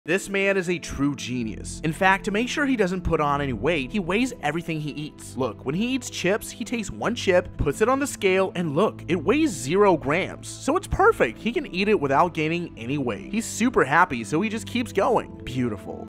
This man is a true genius. In fact, to make sure he doesn't put on any weight, he weighs everything he eats. Look, when he eats chips, he takes one chip, puts it on the scale, and look, it weighs 0 grams. So it's perfect. He can eat it without gaining any weight. He's super happy, so he just keeps going. Beautiful.